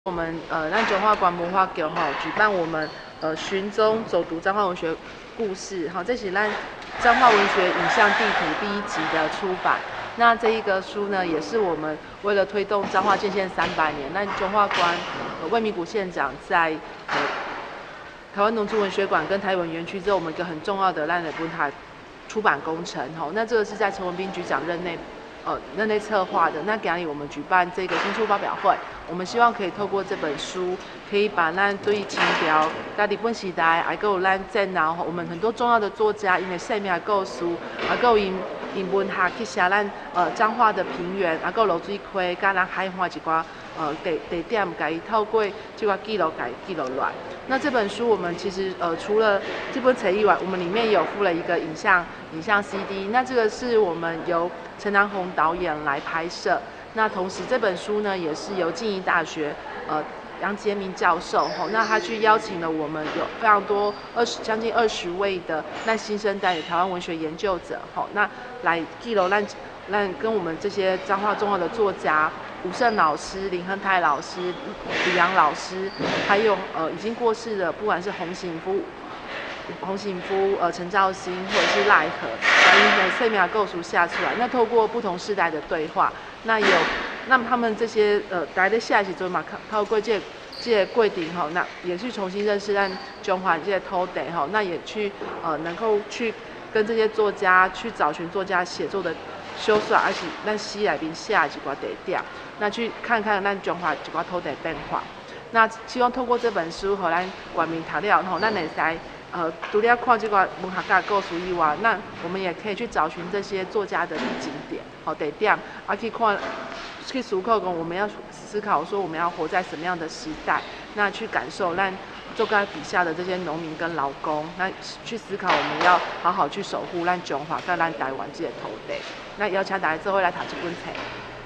我们让中华关文化局举办我们寻踪走读彰化文学故事这是让彰化文学影像地图第1集的出版。那这一个书呢，也是我们为了推动彰化建县300年，那中华关魏明谷县长在台湾农村文学馆跟台文园区之后，我们一个很重要的让日本台出版工程那这个是在陈文彬局长任内策划的。那今日我们举办这个新书发表会，我们希望可以透过这本书，可以把咱对清朝、甲日本时代，还有咱战后我们很多重要的作家，因为生命的故事，还有因文学去写咱彰化的平原，还有流水溪，甲咱海岸一寡地点，甲伊透过这个记录，甲伊记录落来。那这本书我们其实除了这本册以外，我们里面也有附了一个影像 CD。那这个是我们由陈南宏导演来拍摄。那同时这本书呢，也是由静宜大学杨杰明教授那他去邀请了我们有非常多将近20位的那新生代的台湾文学研究者那来记录咱跟我们这些彰化重要的作家。吴胜老师、林亨泰老师、李阳老师，还有已经过世的，不管是洪醒夫、陈兆兴，或者是赖和，把因为生命的构书下出来。那透过不同世代的对话，那他们这些来的下一期嘛，透过这个过程那也去重新认识咱中华这些土地那也去能够去跟这些作家去找寻作家写作的修缮，而且咱诗内面写的一寡地点，那去看看咱中华一寡土地变化。那希望透过这本书，互咱观民读了咱会使除了看这个文学家的故事以外，那我们也可以去找寻这些作家的景点、地点，去思考我们要思考说我们要活在什么样的时代，那去感受咱作家笔下的这些农民跟劳工，那去思考我们要好好去守护咱中华跟咱台湾这个土地。那邀请大家做伙来读这本册。